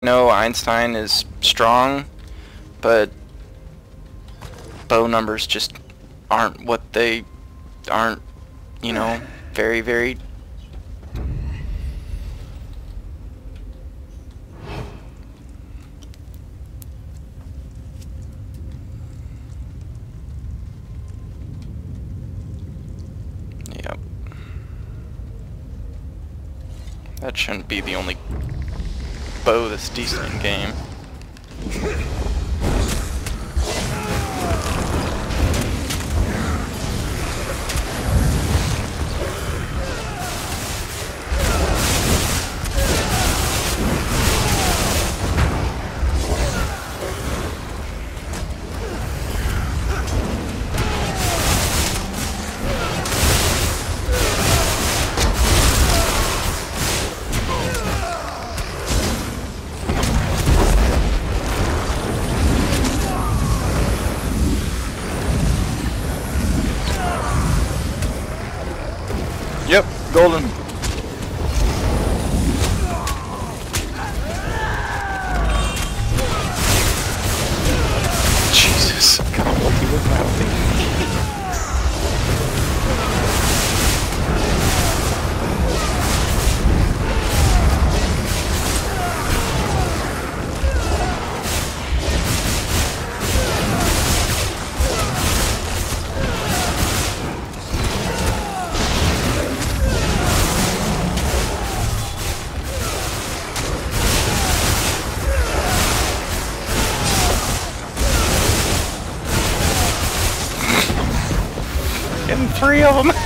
know Einstein is strong, but bow numbers just aren't what they aren't, you know, very, very. Yep. That shouldn't be the only bow that's decent in game. Yep, golden. Jesus, I got lucky with my thing. Getting 3 of them.